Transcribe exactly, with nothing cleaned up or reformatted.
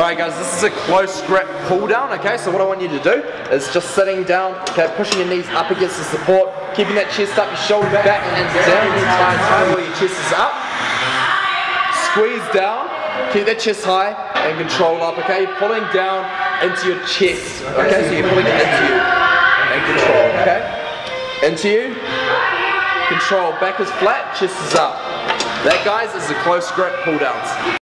Alright guys, this is a close grip pull down, okay? So what I want you to do is just sitting down, okay, pushing your knees up against the support, keeping that chest up, your shoulder back and down the entire time while your chest is up. Squeeze down, keep that chest high and control up, okay? You're pulling down into your chest, okay? So you're pulling it into you and control, okay? Into you, control, back is flat, chest is up. That guys is the close grip pull downs.